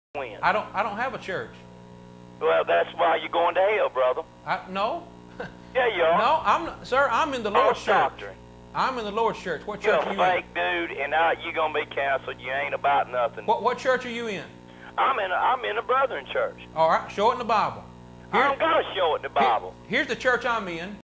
win. I don't have a church. Well, that's why you're going to hell, brother. No. Yeah, you are. No, I'm not, sir. I'm in the Lord's False church. doctrine. I'm in the Lord's church. What You're church are a you in? fake dude, and you're gonna be canceled. You ain't about nothing. What church are you in? I'm in a brethren church. All right, show it in the Bible. I don't gotta show it in the Bible. Here's the church I'm in.